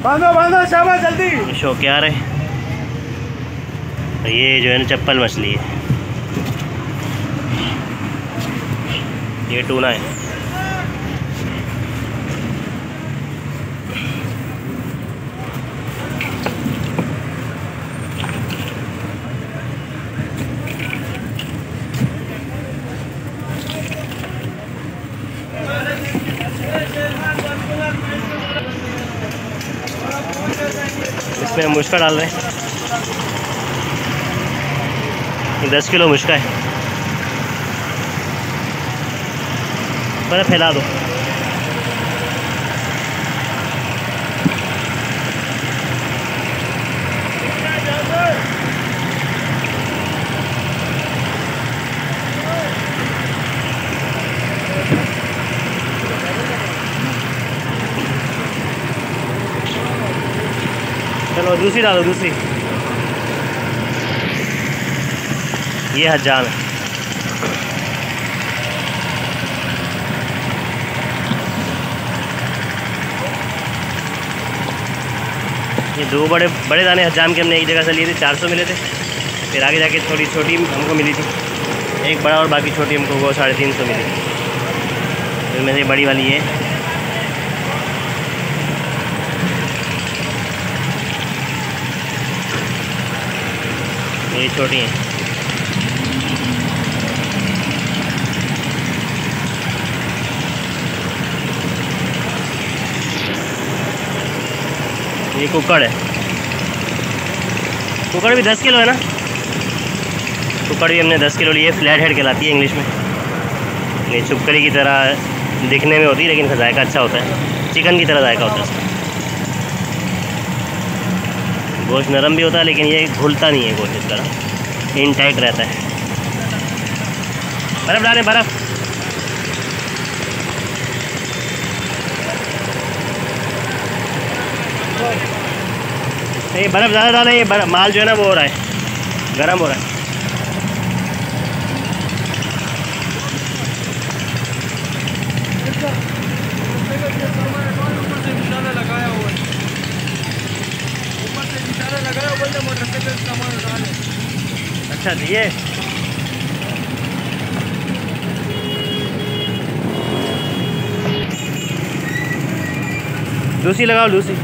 बांधो बांधो शाबाश जल्दी। शो क्या रहे, ये जो है ना चप्पल मछली है, ये टूना है। इसमें हम मुश्का डाल रहे हैं, 10 किलो मुश्का है। पहले फैला दो। चलो दूसरी डालो, दूसरी। ये हजाम है। ये दो बड़े बड़े दाने हजाम के हमने एक जगह से लिए थे, 400 मिले थे। फिर आगे जाके थोड़ी छोटी हमको मिली थी, एक बड़ा और बाकी छोटी हमको वो 350 मिली थी। इनमें से बड़ी वाली है। ये छोटी है। ये कुक्कड़ है। कुक्कड़ भी 10 किलो है ना। कुक्कड़ भी हमने 10 किलो लिए। फ्लैट हेड कहलाती है इंग्लिश में। ये चुपकली की तरह दिखने में होती है, लेकिन जायका अच्छा होता है। चिकन की तरह जायका होता है इसका। गोश्त नरम भी होता है, लेकिन ये घुलता नहीं है गोश्त, इस तरह इन टाइट रहता है। बर्फ़ डालें, बर्फ़। नहीं, बर्फ़ ज़्यादा डालें। ये माल जो है ना वो हो रहा है, गर्म हो रहा है। अच्छा ये दूसरी लगाओ, दूसरी।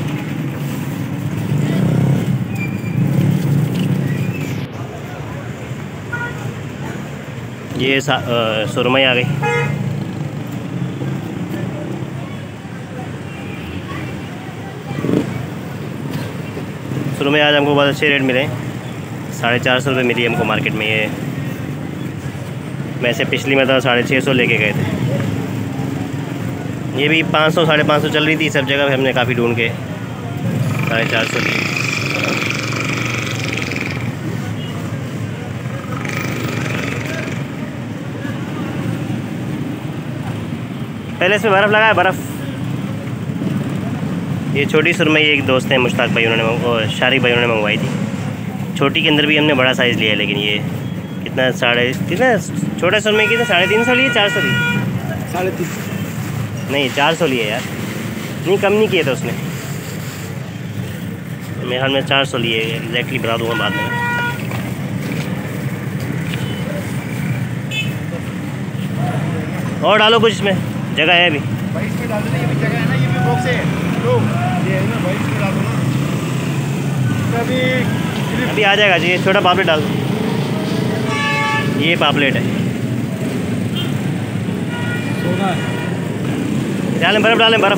ये सुरमई आ गई। सुरमई आज हमको बहुत अच्छे रेट मिले, 450 रुपये मिली हमको मार्केट में। ये वैसे पिछली में तो 650 लेके गए थे। ये भी 500 550 चल रही थी सब जगह। हमने काफ़ी ढूंढ के 450 ली। पहले इसमें बर्फ़ लगाया, बर्फ़। ये छोटी सुरमई एक दोस्त हैं मुश्ताक भाई, उन्होंने शारिक भाई उन्होंने मंगवाई थी। छोटी के अंदर भी हमने बड़ा साइज़ लिया है, लेकिन ये कितना कितना छोटा सुरमई कितना 350 लिए, 400 लिए, 350 नहीं 400 लिए यार। नहीं कम नहीं किए थे उसने, मेरे ख्याल में 400 लिए। एग्जैक्टली बता दूँगा बाद में। और डालो कुछ इसमें, जगह है अभी। इसमें डाल देना, ये भी जगह है ना, ये भी बॉक्स है। तो ये है ना भाई, इसमें डाल दो ना। अभी आ जाएगा जी। छोटा पापलेट डाल दो। ये पापलेट है। सोना है। डालें बर्फ़, डालें बर्फ़।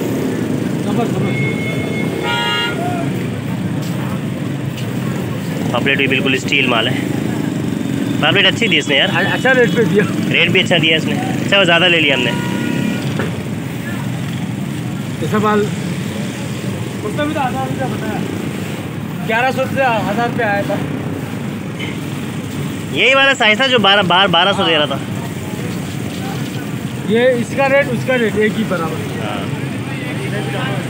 पापलेट भी बिल्कुल स्टील माल है। पापलेट अच्छी दी इसने यार। अच्छा रेट पे दिया। रेट भी अच्छा दिया इसने। अच्छा वो ज़्यादा ले लिया हमने। ऐसा माल उसमें भी तो 1000 रुपया बताया, 1100 से 1000 रुपया आया था। यही वाला साइज था जो 1200 दे रहा था। ये इसका रेट उसका रेट एक ही बराबर। हाँ।